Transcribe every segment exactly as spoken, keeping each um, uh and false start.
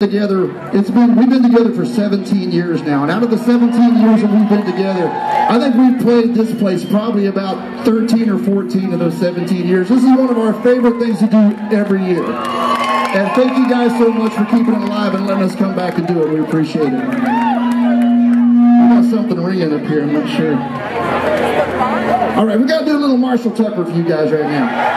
Together, it's been we've been together for seventeen years now, and out of the seventeen years that we've been together, I think we've played this place probably about thirteen or fourteen of those seventeen years. This is one of our favorite things to do every year. And thank you guys so much for keeping it alive and letting us come back and do it. We appreciate it. We got something ringing up here, I'm not sure. All right, we got to do a little Marshall Tucker for you guys right now.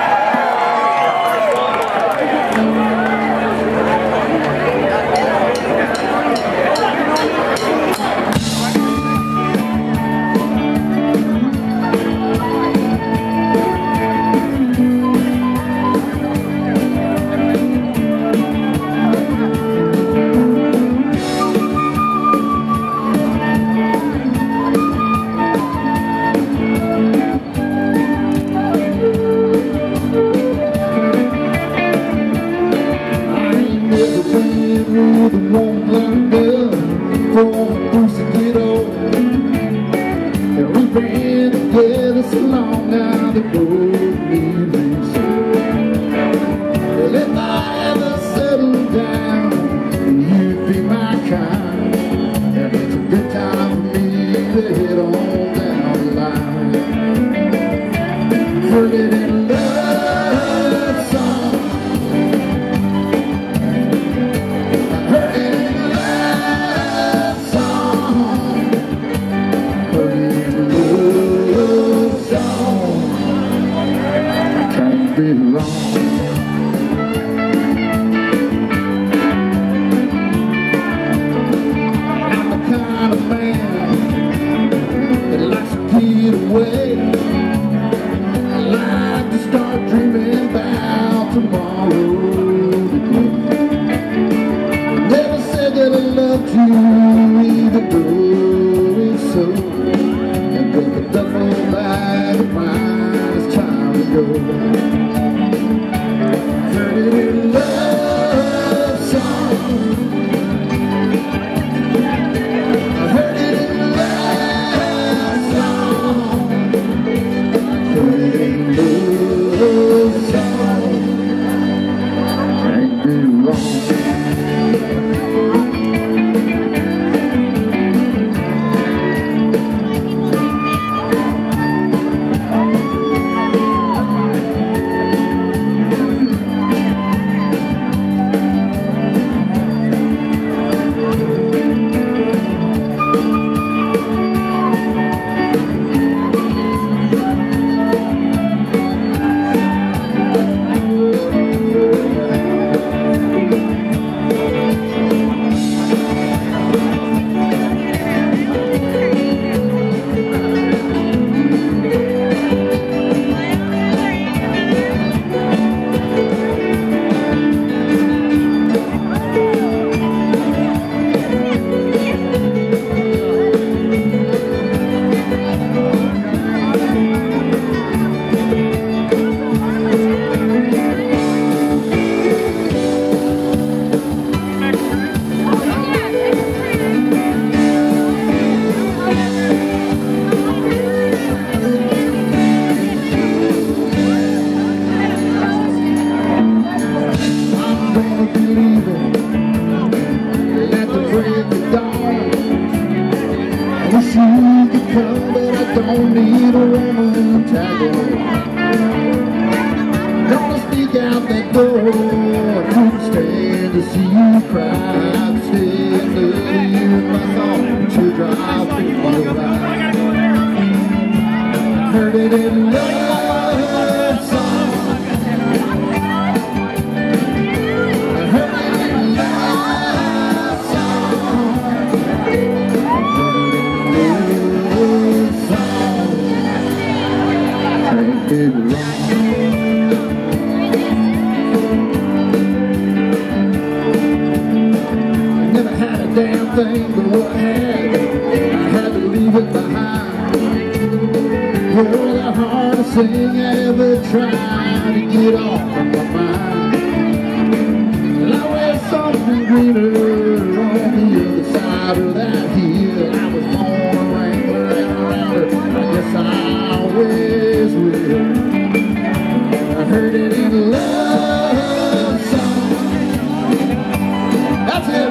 Heard it in a love song. That's it.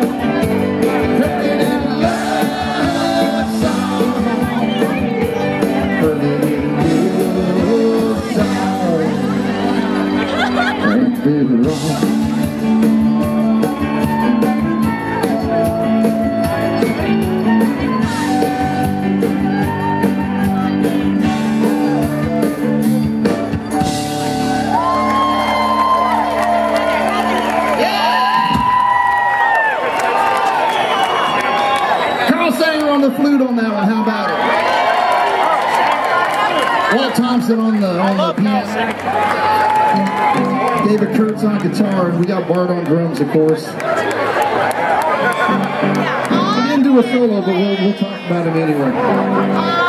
the, on the piano. David Kurtz on guitar, and we got Bart on drums, of course. He didn't do a solo, but we'll, we'll talk about him anyway.